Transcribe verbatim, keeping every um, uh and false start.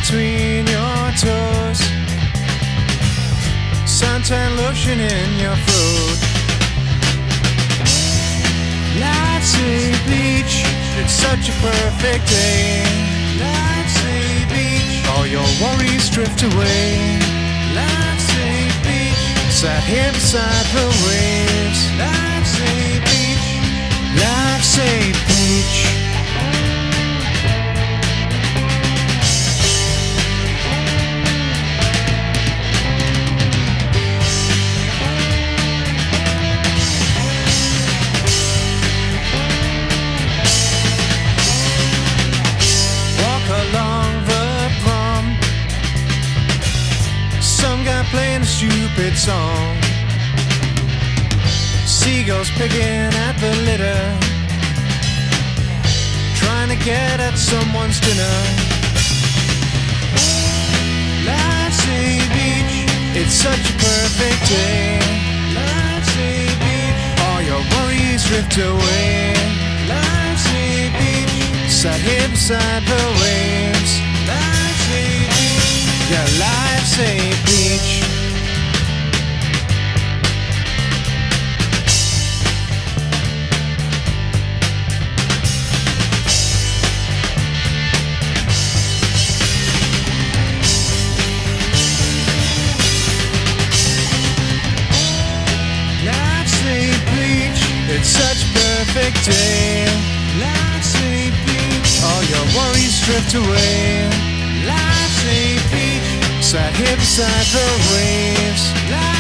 between your toes, suntan lotion in your throat. Life's a beach, it's such a perfect day. Life's a beach, all your worries drift away. Life's a beach, sat here beside the waves. Life's a beach, life's a beach. Playing a stupid song, seagulls picking at the litter, trying to get at someone's dinner. Life's a beach, it's such a perfect day. Life's a beach, all your worries drift away. Life's a beach, sat here beside the waves. Life's a beach, yeah, life's a beach. It's such a perfect day. Life's a beach, all your worries drift away. Life's a beach, sat here beside the waves.